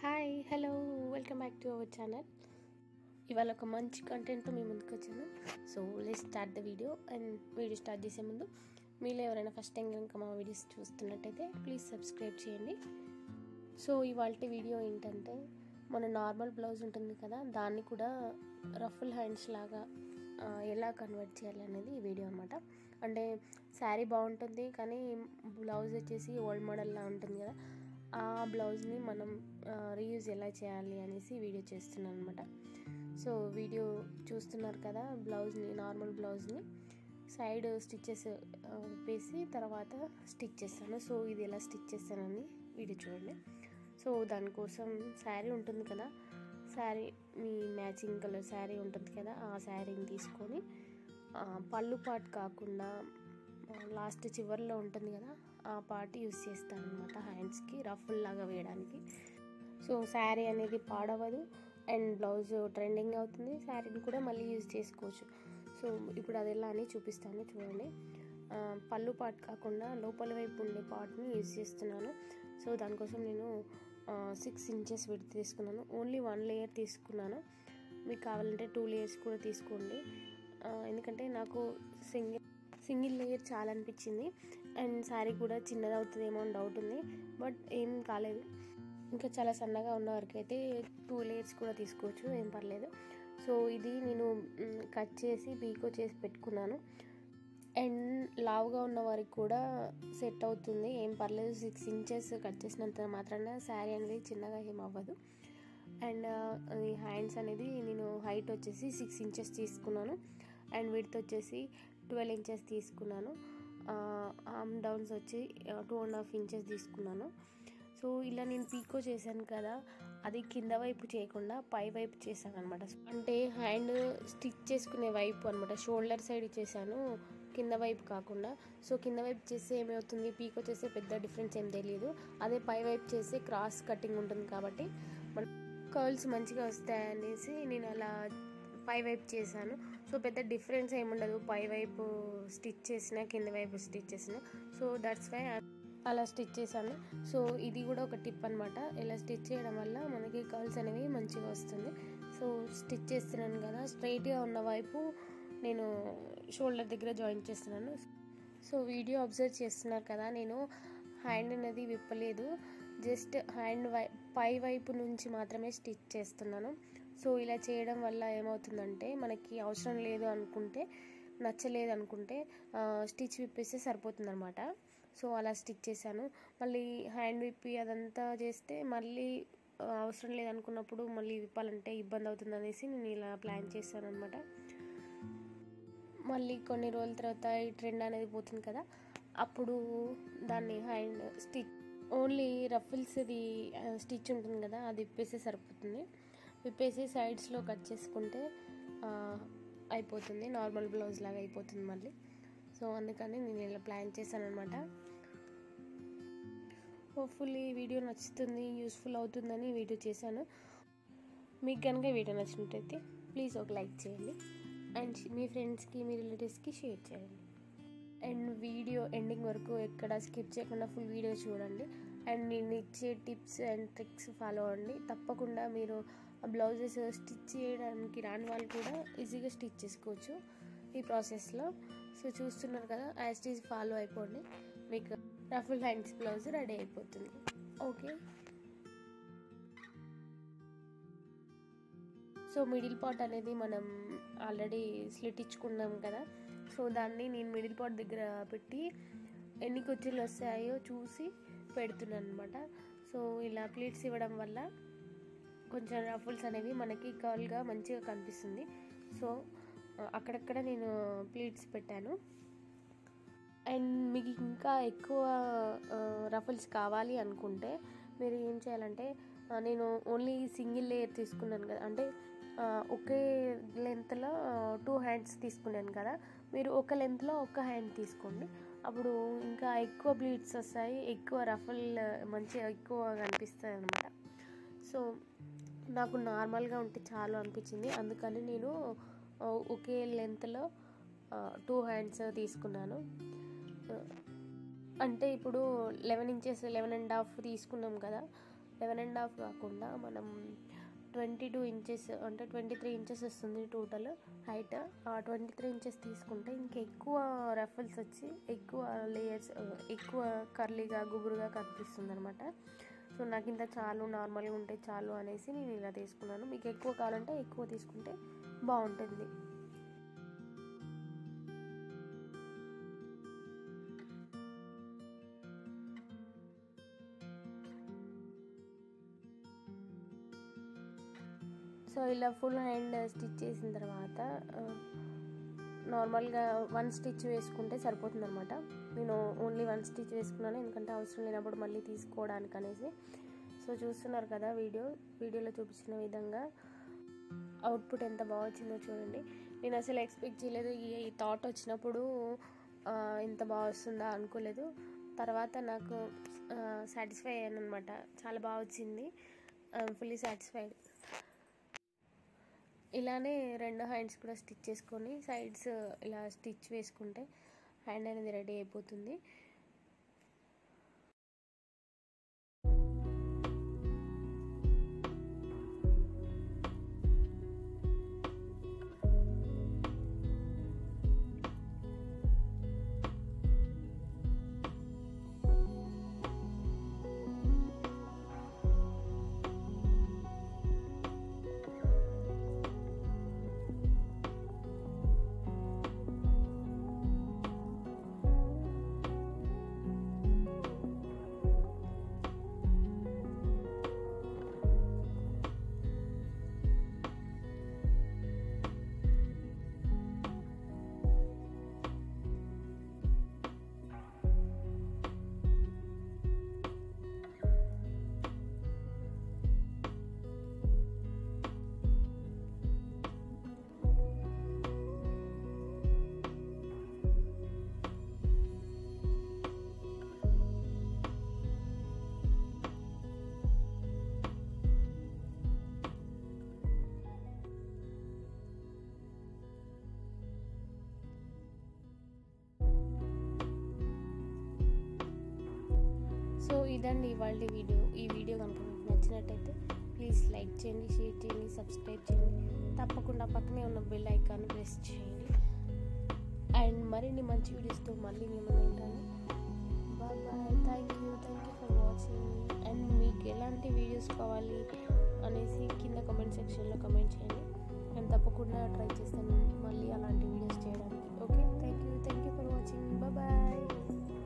Hi hello welcome back to our channel. ఇవాళ ఒక మంచి కంటెంట్తో మీ ముందుకు వచ్చాను. So let's start the video. And video start చేసే ముందు మీలో ఎవరైనా ఫస్ట్ టైం కనుక మా వీడియోస్ చూస్తున్నట్టయితే ప్లీజ్ సబ్స్క్రైబ్ చేయండి. సో ఇవాళ వీడియో ఏంటంటే, మన నార్మల్ బ్లౌజ్ ఉంటుంది కదా, దాన్ని కూడా రఫుల్ హ్యాండ్స్ లాగా ఎలా కన్వర్ట్ చేయాలి అనేది ఈ వీడియో అనమాట. అంటే శారీ బాగుంటుంది కానీ బ్లౌజ్ వచ్చేసి ఓల్డ్ మోడల్లా ఉంటుంది కదా, ఆ బ్లౌజ్ని మనం రీయూజ్ ఎలా చేయాలి అనేసి వీడియో చేస్తున్నాను అనమాట. సో వీడియో చూస్తున్నారు కదా, బ్లౌజ్ని నార్మల్ బ్లౌజ్ని సైడ్ స్టిచ్చెస్ వేసి తర్వాత స్టిచ్ చేస్తాను. సో ఇది ఎలా స్టిచ్ చేస్తానని వీడియో చూడండి. సో దానికోసం శారీ ఉంటుంది కదా, శారీ మీ మ్యాచింగ్ కలర్ శారీ ఉంటుంది కదా, ఆ శారీని తీసుకొని పళ్ళు పార్ట్ కాకుండా లాస్ట్ చివర్లో ఉంటుంది కదా, ఆ పార్ట్ యూస్ చేస్తాను అనమాట హ్యాండ్స్కి రఫుల్ లాగా వేయడానికి. సో శారీ అనేది పాడవదు అండ్ బ్లౌజ్ ట్రెండింగ్ అవుతుంది, శారీని కూడా మళ్ళీ యూజ్ చేసుకోవచ్చు. సో ఇప్పుడు అది ఎలా అని చూపిస్తాను చూడండి. పళ్ళు పార్ట్ కాకుండా లోపల వైపు ఉండే పార్ట్ని యూజ్ చేస్తున్నాను. సో దానికోసం నేను 6 ఇంచెస్ విడ్త్ తీసుకున్నాను. ఓన్లీ 1 లేయర్ తీసుకున్నాను. మీకు కావాలంటే 2 లేయర్స్ కూడా తీసుకోండి. ఎందుకంటే నాకు సింగిల్ లేయర్ చాలా అనిపించింది అండ్ శారీ కూడా చిన్నది అవుతుందేమో అని డౌట్ ఉంది, బట్ ఏం కాలేదు. ఇంకా చాలా సన్నగా ఉన్న వరకు అయితే 2 లేయర్స్ కూడా తీసుకోవచ్చు, ఏం పర్లేదు. సో ఇది నేను కట్ చేసి పీకో చేసి పెట్టుకున్నాను అండ్ లావుగా ఉన్న వారికి కూడా సెట్ అవుతుంది, ఏం పర్లేదు. 6 ఇంచెస్ కట్ చేసినంత మాత్రాన శారీ అనేది చిన్నగా ఏం అవ్వదు. అండ్ ఈ హ్యాండ్స్ అనేది నేను హైట్ వచ్చేసి 6 ఇంచెస్ తీసుకున్నాను అండ్ విడ్త్ వచ్చేసి 12 ఇంచెస్ తీసుకున్నాను. ఆర్మ్ డౌన్స్ వచ్చి 2.5 ఇంచెస్ తీసుకున్నాను. సో ఇలా నేను పీకో చేశాను కదా, అది కింద వైపు చేయకుండా పై వైపు చేశాను అనమాట. అంటే హ్యాండ్ స్టిచ్ చేసుకునే వైపు అనమాట, షోల్డర్ సైడ్ చేశాను, కింద వైపు కాకుండా. సో కింద వైపు చేస్తే ఏమవుతుంది, పీకో చేస్తే పెద్ద డిఫరెన్స్ ఏం తెలియదు. అదే పై వైపు చేస్తే క్రాస్ కటింగ్ ఉంటుంది కాబట్టి మన కర్ల్స్ మంచిగా వస్తాయనేసి నేను అలా పై వైపు చేశాను. సో పెద్ద డిఫరెన్స్ ఏముండదు పై వైపు స్టిచ్ చేసిన కింద వైపు స్టిచ్ చేసిన. సో దట్స్ వై అలా స్టిచ్ చేశాను. సో ఇది కూడా ఒక టిప్ అనమాట, ఇలా స్టిచ్ చేయడం వల్ల మనకి కర్ల్స్ అనేవి మంచిగా వస్తుంది. సో స్టిచ్ చేస్తున్నాను కదా, స్ట్రైట్గా ఉన్న వైపు నేను షోల్డర్ దగ్గర జాయిన్ చేస్తున్నాను. సో వీడియో అబ్జర్వ్ చేస్తున్నారు కదా, నేను హ్యాండ్ అనేది విప్పలేదు, జస్ట్ హ్యాండ్ పై వైపు నుంచి మాత్రమే స్టిచ్ చేస్తున్నాను. సో ఇలా చేయడం వల్ల ఏమవుతుందంటే, మనకి అవసరం లేదు అనుకుంటే, నచ్చలేదు అనుకుంటే స్టిచ్ విప్పేస్తే సరిపోతుంది అనమాట. సో అలా స్టిచ్ చేశాను. మళ్ళీ హ్యాండ్ విప్పి అదంతా చేస్తే మళ్ళీ అవసరం లేదనుకున్నప్పుడు మళ్ళీ విప్పాలంటే ఇబ్బంది అవుతుంది అనేసి నేను ఇలా ప్లాన్ చేశాను అనమాట. మళ్ళీ కొన్ని రోజుల తర్వాత ఈ ట్రెండ్ అనేది పోతుంది కదా, అప్పుడు దాన్ని హ్యాండ్ స్టిచ్ ఓన్లీ రఫుల్స్ది స్టిచ్ ఉంటుంది కదా, అది విప్పేస్తే సరిపోతుంది. విప్పేసి సైడ్స్లో కట్ చేసుకుంటే అయిపోతుంది, నార్మల్ బ్లౌజ్ లాగా అయిపోతుంది మళ్ళీ. సో అందుకని నేను ఇలా ప్లాన్ చేశాను అనమాట. హోప్ఫుల్లీ వీడియో నచ్చుతుంది, యూస్ఫుల్ అవుతుందని వీడియో చేశాను. మీకు కనుక వీడియో నచ్చినట్టయితే ప్లీజ్ ఒక లైక్ చేయండి అండ్ మీ ఫ్రెండ్స్కి మీ రిలేటివ్స్కి షేర్ చేయండి. అండ్ వీడియో ఎండింగ్ వరకు ఎక్కడ స్కిప్ చేయకుండా ఫుల్ వీడియో చూడండి అండ్ నేను ఇచ్చే టిప్స్ అండ్ ట్రిక్స్ ఫాలో అవ్వండి. తప్పకుండా మీరు బ్లౌజెస్ స్టిచ్ చేయడానికి రాని వాళ్ళు కూడా ఈజీగా స్టిచ్ చేసుకోవచ్చు ఈ ప్రాసెస్లో. సో చూస్తున్నారు కదా, యాజ్ ఇట్ ఈజ్ ఫాలో అయిపోండి, మీకు రఫుల్ హ్యాండ్స్ బ్లౌజ్ రెడీ అయిపోతుంది. ఓకే, సో మిడిల్ పార్ట్ అనేది మనం ఆల్రెడీ స్లిట్ ఇచ్చుకున్నాం కదా, సో దాన్ని నేను మిడిల్ పార్ట్ దగ్గర పెట్టి ఎన్ని కుర్చీలు వస్తాయో చూసి పెడుతున్నాను అనమాట. సో ఇలా ప్లీట్స్ ఇవ్వడం వల్ల కొంచెం రఫుల్స్ అనేవి మనకి కర్ల్గా మంచిగా కనిపిస్తుంది. సో అక్కడక్కడ నేను ప్లీట్స్ పెట్టాను. అండ్ మీకు ఇంకా ఎక్కువ రఫుల్స్ కావాలి అనుకుంటే మీరు ఏం చేయాలంటే, నేను ఓన్లీ సింగిల్ లేయర్ తీసుకున్నాను కదా, అంటే ఒకే లెంత్లో 2 హ్యాండ్స్ తీసుకున్నాను కదా, మీరు ఒక లెంత్లో ఒక హ్యాండ్ తీసుకోండి, అప్పుడు ఇంకా ఎక్కువ ప్లీట్స్ వస్తాయి, ఎక్కువ రఫుల్ మంచిగా ఎక్కువ కనిపిస్తాయి అనమాట. సో నాకు నార్మల్గా ఉంటే చాలు అనిపించింది, అందుకని నేను ఒకే లెంత్లో 2 హ్యాండ్స్ తీసుకున్నాను. అంటే ఇప్పుడు 11 ఇంచెస్ 11.5 తీసుకున్నాం కదా, 11.5 కాకుండా మనం 22 ఇంచెస్ అంటే 23 ఇంచెస్ వస్తుంది టోటల్ హైట్. ఆ 23 ఇంచెస్ తీసుకుంటే ఇంకెక్కువ రఫల్స్ వచ్చి ఎక్కువ లేయర్స్ ఎక్కువ కర్లీగా గుబురుగా కనిపిస్తుంది అనమాట. సో నాకు ఇంత చాలు, నార్మల్గా ఉంటే చాలు అనేసి నేను ఇలా తీసుకున్నాను. మీకు ఎక్కువ కావాలంటే ఎక్కువ తీసుకుంటే బాగుంటుంది. సో ఇలా ఫుల్ హ్యాండ్ స్టిచ్ చేసిన తర్వాత నార్మల్గా 1 స్టిచ్ వేసుకుంటే సరిపోతుంది అనమాట. నేను ఓన్లీ 1 స్టిచ్ వేసుకున్నాను, ఎందుకంటే అవసరం లేనప్పుడు మళ్ళీ తీసుకోవడానికి అనేసి. సో చూస్తున్నారు కదా వీడియోలో చూపించిన విధంగా అవుట్పుట్ ఎంత బాగా వచ్చిందో చూడండి. నేను అసలు ఎక్స్పెక్ట్ చేయలేదు, ఈ థాట్ వచ్చినప్పుడు ఇంత బాగా వస్తుందా అనుకోలేదు. తర్వాత నాకు సాటిస్ఫై అయ్యాను అనమాట. చాలా బాగా వచ్చింది, ఫుల్లీ సాటిస్ఫైడ్. ఇలానే 2 హ్యాండ్స్ కూడా స్టిచ్ చేసుకొని సైడ్స్ ఇలా స్టిచ్ వేసుకుంటే హ్యాండ్ అనేది రెడీ అయిపోతుంది. సో ఇదండి ఇవాళ వీడియో. ఈ వీడియో కనుక మీకు నచ్చినట్టయితే ప్లీజ్ లైక్ చేయండి, షేర్ చేయండి, సబ్స్క్రైబ్ చేయండి. తప్పకుండా పక్కనే ఉన్న బెల్ ఐకాన్ ప్రెస్ చేయండి. అండ్ మరిన్ని మంచి వీడియోస్తో మళ్ళీ మిమ్మల్ని ఉంటాను. Bye bye. Thank you for watching. And మీకు ఎలాంటి వీడియోస్ కావాలి అనేసి కింద కామెంట్ సెక్షన్లో కామెంట్ చేయండి. నేను తప్పకుండా ట్రై చేస్తాను మళ్ళీ అలాంటి వీడియోస్ చేయడానికి. Okay, thank you for watching. Bye bye.